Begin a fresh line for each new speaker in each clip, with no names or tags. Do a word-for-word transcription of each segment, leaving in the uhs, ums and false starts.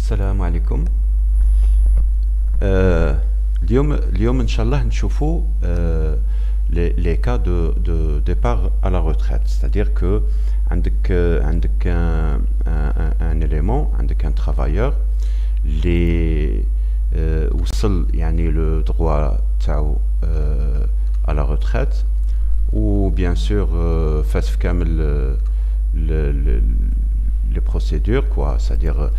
السلام عليكم. آه اليوم اليوم ان شاء الله نشوفوا آه les, les cas de, de départ à la retraite, c'est-à-dire que عندك عندك un, un, un élément, عندك un travailleur اللي آه وصل يعني le droit تاعو آه à la retraite ou bien sûr euh, فات في كامل le, le, les procédures quoi, c'est-à-dire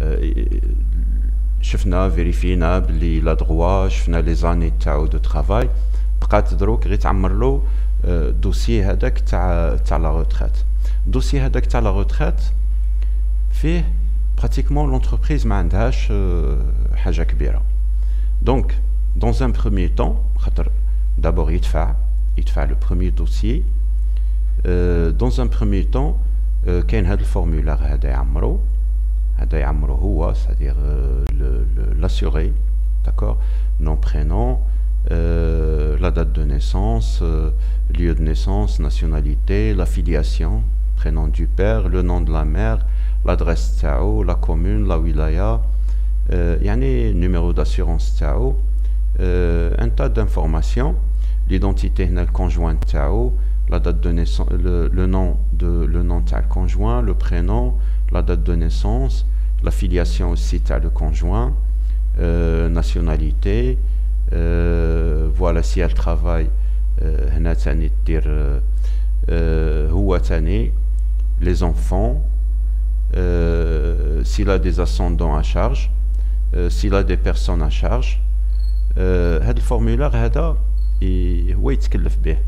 شفنا فيريفينا بلي لا droit, شفنا لي زاني تاعو دو ترافاي، بقات دروك غير تعمر له دوسي هذاك تاع تاع لا روتريت. دوسي هذاك تاع لا روتريت فيه براتيكمون لونتربريز ما عندهاش حاجه كبيره. دونك dans un premier temps خاطر d'abord يدفع يدفع لو بروميير دوسيي. dans un premier temps كاين هذا الفورمولار هذا يعمرو هذا يعمرو هو c'est-à-dire l'assuré, d'accord, nom, prénom, euh, la date de naissance, euh, lieu de naissance, nationalité, la filiation, prénom du père, le nom de la mère, l'adresse تاعو, la commune, la wilaya, euh, يعني numéro d'assurance تاعو, euh, un tas d'informations, l'identité هنا الconjoint تاعو, la date de naissance, le, le nom de le nom تاع الconjoint, le prénom, la date de naissance, la filiation aussi تاع le conjoint, euh, nationalité, euh, voilà si elle travaille هنا تاني تدير هو تاني les enfants, euh, s'il a des ascendants à charge, euh, s'il a des personnes à charge. هذا الفورمولار هذا هو يتكلف به.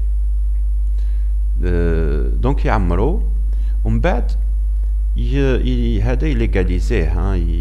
دونك يعمرو ومن بعد هذا يليغاليزيه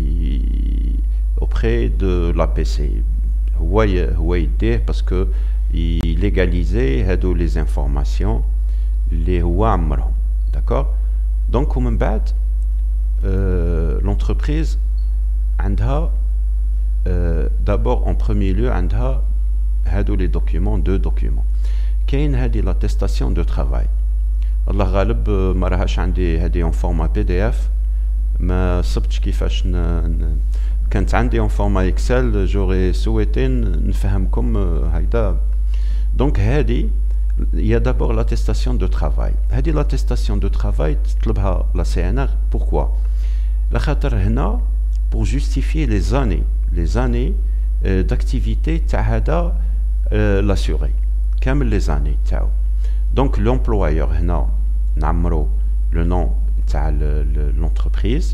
auprès de l'A P C. هو هو يديه باسكو يليغاليزي هادو لي انفورماسيون اللي هو عمرهم. داكور. دونك ومن بعد لونتربريز عندها d'abord en premier lieu عندها هادو لي دوكيومون دو دوكيومون. كاين هادي لاتيستاسيون دو ترافاي، الله غالب ما راهاش عندي هادي اون فورما بي دي اف، ما صبتش كيفاش ن... ن... كانت عندي اون فورما اكسل جوري سويتي نفهمكم هيدا. دونك هادي يا دابور لاتيستاسيون دو ترافاي. هادي لاتيستاسيون دو ترافاي تطلبها لا سي ان ار. بوركوا؟ لخاطر هنا pour justifier les années les années euh, d'activité تاع هذا euh, l'assuré كامل les années تاعو. donc l'employeur هنا نعمرو le nom تاع l'entreprise.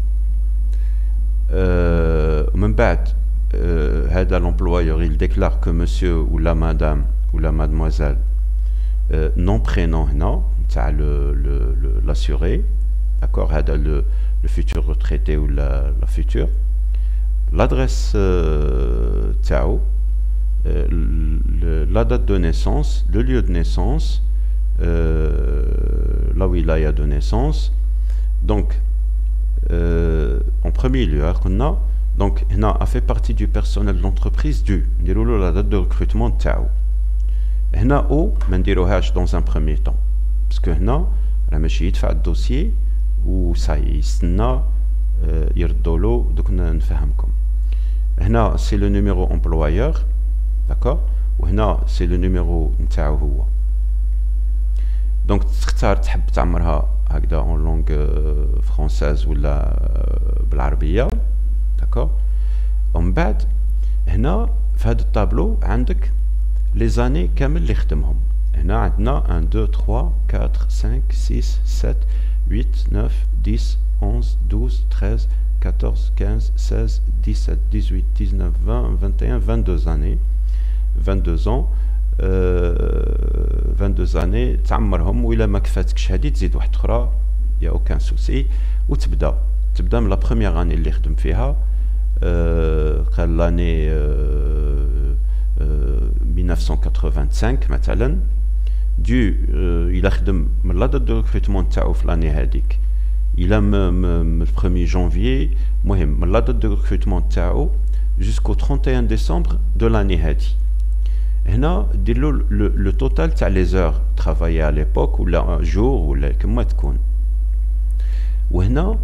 euh, من بعد euh, هذا l'employeur il déclare que monsieur ou la madame ou la mademoiselle euh, nom prénom هنا تاع l'assuré, d'accord, هذا le le futur retraité ou la, la future, l'adresse euh, تاعو, euh, le, la date de naissance, le lieu de naissance, euh, la wilaya de naissance. Donc euh, en premier lieu قلنا donc هنا a fait partie du personnel de l'entreprise du نديرو له la date de recrutement تاعو. هنا او ما نديروهاش dans un premier temps parce que هنا راه ماشي يدفع الدوسيي وصاي يستنى يردولو. دوك نفهمكم هنا سي لو نيميرو امبلويور، داكور، وهنا سي لو نيميرو نتاعو هو. دونك تختار تحب تعمرها هكذا اون لونغ فرونساز ولا بالعربيه، داكور. ومن بعد هنا في هذا الطابلو عندك لي زاني كامل اللي خدمهم. هنا عندنا واحد اثنين ثلاثة أربعة خمسة ستة سبعة huit, neuf, dix, onze, douze, treize, quatorze, quinze, seize, dix-sept, dix-huit, dix-neuf, vingt, vingt et un, vingt-deux années. vingt-deux ans. Euh, vingt-deux années تعمرهم وإلا ما كفاتكش هادي تزيد واحدة أخرى، يا أوكان سوسي. وتبدا تبدا من لا بروميير اني اللي خدم فيها. euh, قال لاني euh, euh, mille neuf cent quatre-vingt-cinq مثلا. دو il a خدم من لا دات دو ريكروتمون تاعو في لاني هذيك الى من البروميير جانفيي، المهم من لا دات دو ريكروتمون تاعو جوسكو واحد وثلاثين ديسمبر دو لاني هادي. هنا دير له لو توتال تاع لي زور ترافايي على ليبوك ولا جور ولا كما تكون. وهنا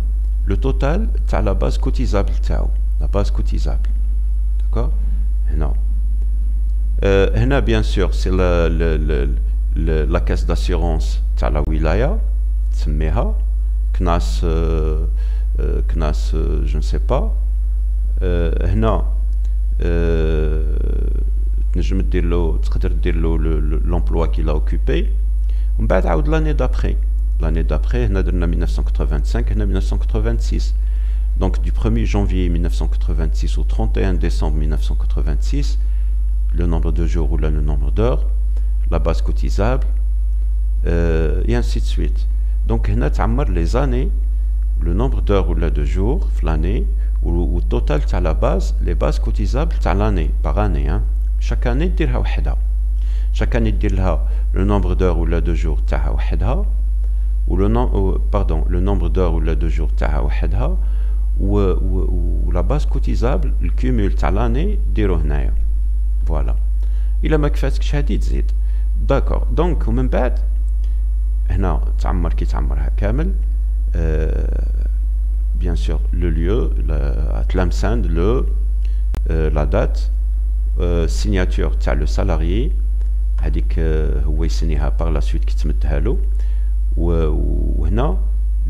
le total تاع la base cotisable تاعو la base cotisable d'accord هنا euh, هنا bien sûr c'est la, la, la, la, la caisse d'assurance تاع la wilaya تسميها كناس euh, euh, كناس euh, je ne sais pas euh, هنا تنجم دير له تقدر دير له l'emploi qu'il a occupé ومن بعد عاود l'année d'après l'année d'après هنا درنا mille neuf cent quatre-vingt-cinq هنا mille neuf cent quatre-vingt-six donc du premier janvier mille neuf cent quatre-vingt-six au trente et un décembre mille neuf cent quatre-vingt-six le nombre de jours ou là le nombre d'heures la base cotisable euh, et ainsi de suite donc هنا تعمر les années le nombre d'heures ou là de jours l'année ou le total تاع la base les bases cotisables تاع l'année par année hein. chaque année ديرها وحدها chaque année دير لها le nombre d'heures ou là de jours تاعها وحدها ou le nom pardon le nombre d'heures ou là de jours تاعها وحدها ou, ou, ou la base cotisable le cumul تاع l'année ديرو هنايا voilà إلا ما كفاتكش هادي تزيد d'accord donc ومن بعد هنا تعمر كي تعمرها كامل euh, bien sûr le lieu la Tlemcen le euh, la date euh, signature تاع le salarié هذيك هو يسنيها par la suite كي تمدها له وهنا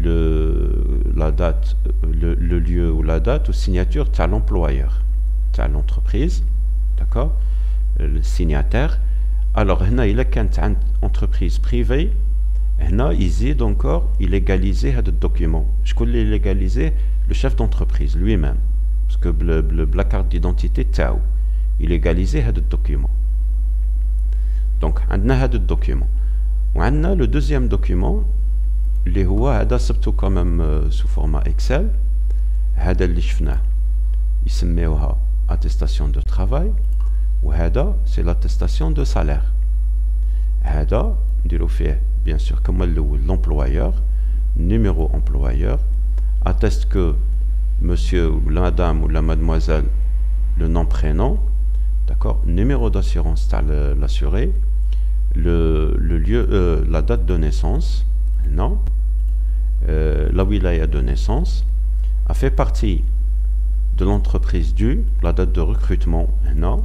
le la date le, le lieu ou la date ou signature تاع l'employeur تاع l'entreprise d'accord le signataire alors هنا إلا كانت عند entreprise privée هنا يزيد encore illégaliser هذا الدوكيمون شكون اللي illégaliser le chef d'entreprise lui-même parce que بلا carte d'identité تاعو illégaliser هذا الدوكيمون donc عندنا هذا الدوكيمون وعندنا le deuxième document اللي هو هذا صبتو quand même sous format Excel هذا اللي شفناه يسميوها attestation de travail وهذا c'est l'attestation de salaire هذا نديرو فيه bien sûr comme الاول l'employeur numéro employeur atteste que monsieur ou la madame ou la mademoiselle le nom prénom d'accord numéro d'assurance تاع l'assuré le, le lieu euh, la date de naissance non euh, la wilaya de naissance a fait partie de l'entreprise du la date de recrutement non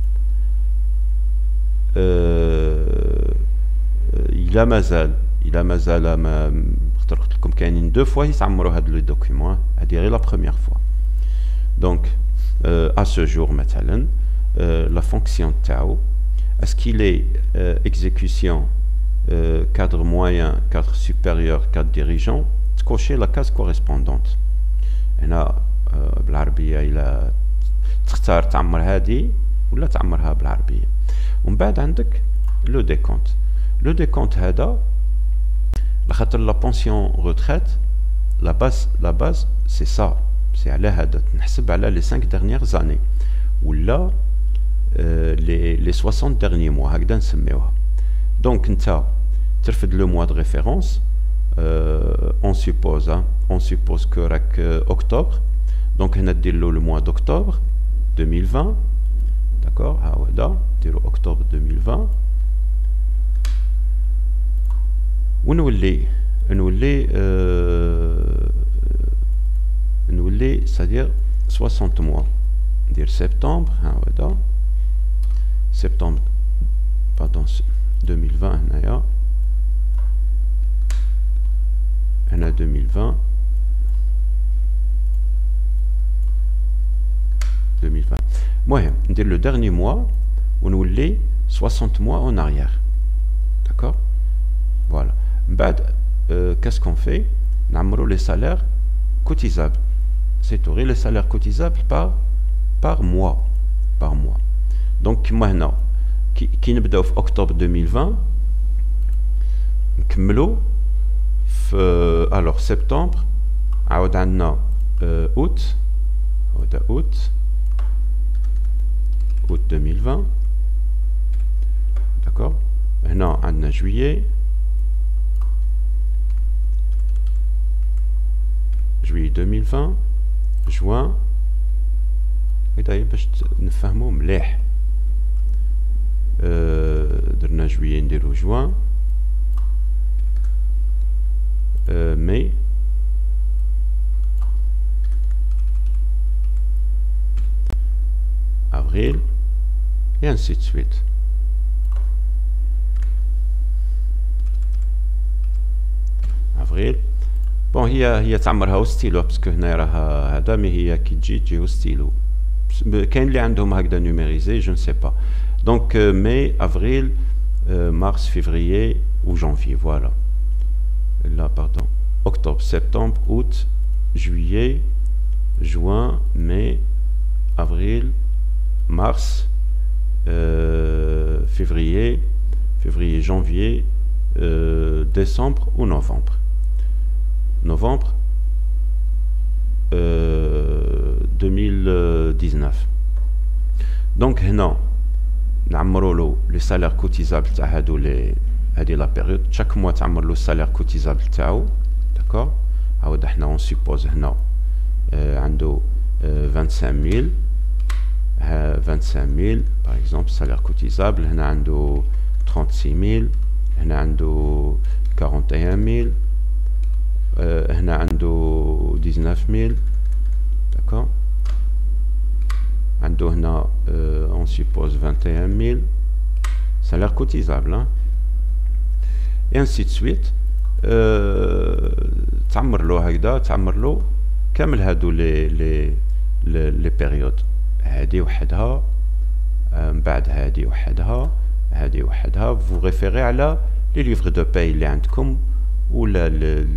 euh, il a mazal il a mazal ما قلت لكم كاينين deux fois يتعمروا هاد لي دوكيومون هادي غير la première fois donc euh, à ce jour مثلا euh, la fonction تاعو est-ce qu'il est euh, exécution euh, cadre moyen cadre supérieur cadre dirigeant تكوشي la case correspondante هنا euh, بالعربيه الى تختار تعمر هادي ولا تعمرها بالعربيه ومن بعد عندك لو ديكونت le décompte هذا لخاطر la pension retraite la base la base c'est ça c'est على هذا نحسب على les cinq dernières années ولا euh, les les soixante derniers mois هكذا نسميوها donc نتا ترفد le mois de référence euh, on suppose hein, on suppose que راك octobre donc هنا دير له le mois d'octobre deux mille vingt d'accord ها هو هذا ديرو octobre deux mille vingt ونولي نولي euh, نولي c'est-à-dire soixante mois ندير septembre ها هو هذا septembre pardon deux mille vingt هنايا هنا deux mille vingt deux mille vingt المهم ندير le dernier mois ونولي soixante mois en arrière d'accord voilà بعد euh, qu'est-ce qu'on fait نعمرو les salaires cotisables c'est tout les salaires cotisables par par mois par mois donc كما هنا كي نبداو في octobre deux mille vingt نكملو في alors septembre عاود عندنا euh, août هذا août août deux mille vingt d'accord هنا عندنا juillet juillet deux mille vingt juin هذا باش نفهمو مليح أه درنا juillet نديرو juin أه mai avril, et ainsi de suite. avril. بون هي هي تعمرها وستيلو باسكو هنا راها هذا، مي هي كي تجي تجي وستيلو. كاين اللي عندهم هكذا نوميريزي جو نسي با. دونك مي افريل مارس février ou janvier, voilà. Là, pardon. Octobre, septembre, août, juillet, juin, mai, avril, mars, euh, février, février, janvier, euh, décembre ou novembre. Novembre euh, deux mille dix-neuf. Donc, هنا نعمروا له لي سالير كوتيزابل تاع هادو لي هادي لا بيريود. chaque mois تعمر له السالير كوتيزابل تاعو. داكور. عاود احنا اون سيبوز هنا آه عنده آه vingt-cinq mille vingt-cinq mille par exemple salaire cotisable. هنا عنده trente-six mille. هنا عنده quarante et un mille. euh, هنا عنده dix-neuf mille. d'accord. عنده هنا euh, on suppose vingt et un mille salaire cotisable, hein. et ainsi de suite. euh, تعمر له هكذا تعمر له كامل هادو لي لي لي بيريود. هادي وحدها من بعد هادي وحدها هادي وحدها. vous référez على لي livres de paye اللي عندكم ولا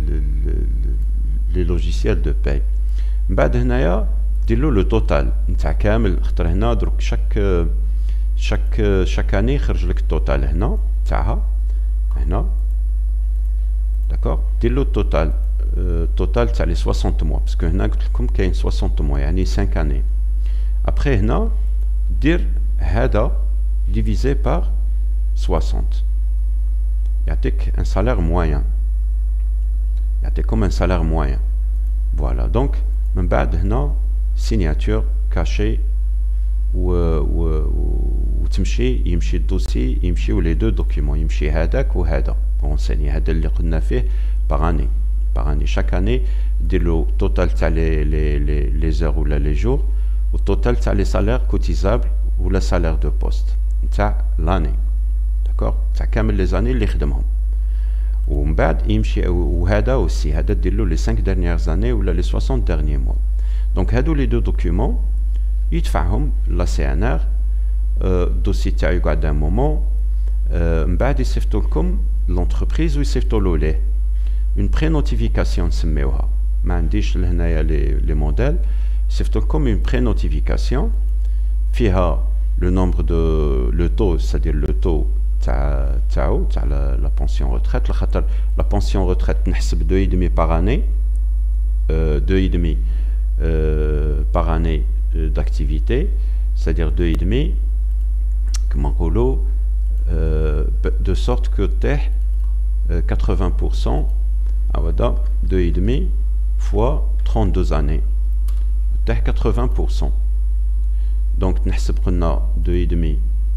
لي logiciels de paye. من بعد هنايا ديرلو لو توتال نتاع كامل. خاطر هنا دروك شاك شاك شاك اني يخرج لك التوتال هنا تاعها هنا. داكوغ. ديرلو التوتال التوتال تاع لي soixante mois باسكو هنا قلت لكم كاين soixante mois يعني cinq années. ابخي هنا دير هذا ديفيزي بار soixante يعطيك ان سالير موين. يعطيكم ان سالير موين. فوالا. دونك من بعد هنا سيناتور كاشي و و وتمشي يمشي الدوسي يمشيو لي دو دوكيومون. يمشي هذاك وهذا رونسيني. هذا اللي قلنا فيه باغ اني باغ اني. شاك اني ديرلو توتال تاع لي لي لي لي زور ولا لي جور والتوتال تاع لي سالير كوتيزابل ولا سالير دو بوست تاع لاني. داكوغ. تاع كامل لي زاني اللي خدمهم. ومن بعد يمشي وهذا اوسي هذا ديرلو لي cinq dernières années ولا لي soixante derniers mois. دونك هادو لي دو دوكيومون يدفعهم لا سي ان ار. الدوسي تاعو يقعد ان مومون. من بعد يصيفطوا لكم لونتربريز ويصيفطوا له ليه اون بري نوتيفيكاسيون نسميوها. ما عنديش لهنايا لي لي موديل. يصيفطوا لكم اون بري نوتيفيكاسيون فيها لو نومبر دو لو تو سادير لو تو تاع تاعو تاع لا بونسيون روتريت. لخاطر لا بونسيون روتريت نحسب دو اي دمي باغ اني. دو اي دمي par année d'activité, c'est-à-dire deux et demi, comment on de sorte que t'es quatre-vingts pour cent, deux et demi fois trente-deux années, t'es quatre-vingts pour cent. Donc nous avons deux et demi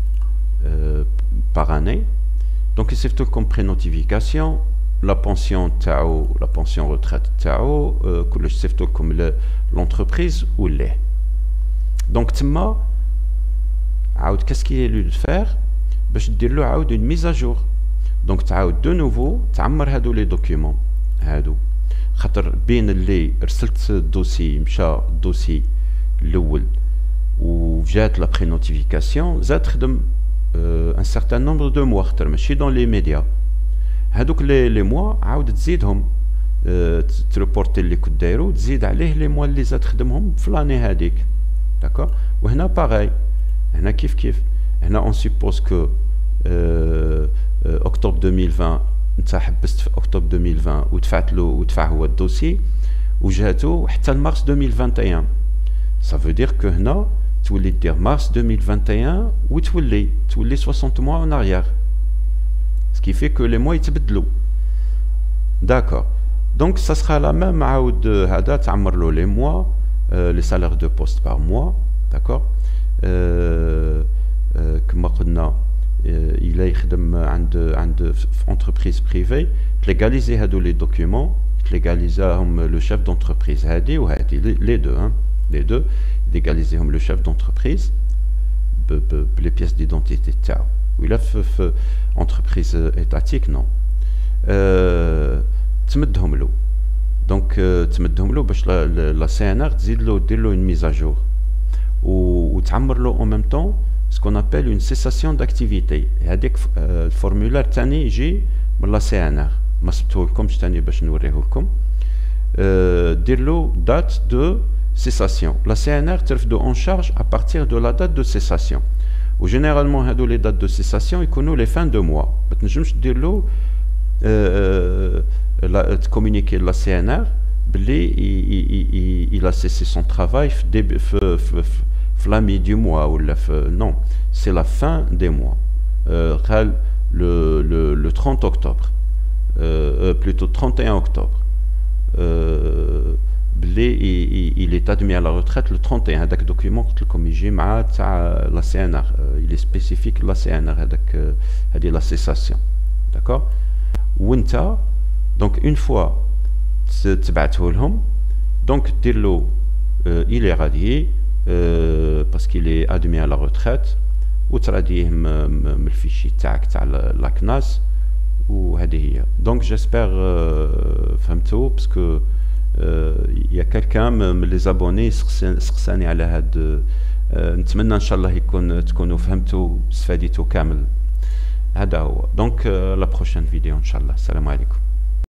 par année. Donc il s'est comme pré-notification. La pension تاعو la pension retraite تاعو كلش صيفطوا لكم l'entreprise ou les. Donc تما عاود qu'est-ce qu'il est lui de faire باش دير له عاود une mise à jour. Donc تعاود دو نوفو تعمر هادو لي دوكيومون هادو. خاطر بين اللي رسلت الدوسي مشى الدوسي الاول وجات لا بري نوتيفيكاسيون زاد تخدم ان certain nombre de mois. خاطر ماشي دون لي ميديا. هادوك لي لي موا عاود تزيدهم اه تريبورتي اللي كنت دايرو تزيد عليه لي موا اللي زاد خدمهم في لاني هاديك. داكوغ. وهنا باغاي. هنا كيف كيف. هنا اون سيبوز كو اكتوبر deux mille vingt نتا حبست في اكتوبر deux mille vingt ودفعت له ودفع هو الدوسي وجاتو حتى لمارس deux mille vingt et un. ça veut dire que هنا تولي دير مارس deux mille vingt et un وتولي تولي soixante mois en arrière. Ce qui fait que les mois يتبدلوا. D'accord. Donc ça sera la même عاود هذا تعمر له les mois euh, les salaires de poste par mois. D'accord. euh, euh, كما قلنا إلا يخدم عند عند entreprise privée تليغاليزي هادو les documents تليغاليزاهم le chef d'entreprise هادي وهادي les deux hein les deux ليغاليزيهم le chef d'entreprise بلي بيس ديدونتيتي تاعو ولا في, في entreprise étatique non أه تمدهم له دونك أه تمدهم له باش لا سي ان ار تزيد له دير له une mise à jour وتعمر له en même temps ce qu'on appelle une cessation d'activité. هذيك الفورمولار تاني يجي من لا سي ان ار ما سبتوه لكمش تاني باش نوريه لكم. أه دير له date de cessation. La C N R ترفدو en charge à partir de la date de cessation. و généralement هادو les dates de cessation يكونوا les fins de mois. ما تنجمش دير له تكومونيكي لا C N R بلي il a cessé son travail في début في في في la mi du mois ولا في non, c'est la fin des mois. قال le le le trente octobre. Euh, plutôt trente et un octobre. Euh, il est admis à la retraite le trente et un. هذاك document comme يجي مع تاع la C N R. Il est spécifique la C N R هذاك هذه la cessation. D'accord. وانت donc une fois تبعته لهم donc دير له il est radié euh, parce qu'il est admis à la retraite وتراديه من الفيشي تاعك تاع la C N A S. وهذه هي دونك جيسبر فهمتوا باسكو يا كالكان من لي زابوني سقساني على هاد نتمنى ان شاء الله يكون تكونوا فهمتوا استفاديتوا كامل. هذا هو دونك لا بروشين فيديو ان شاء الله. السلام عليكم.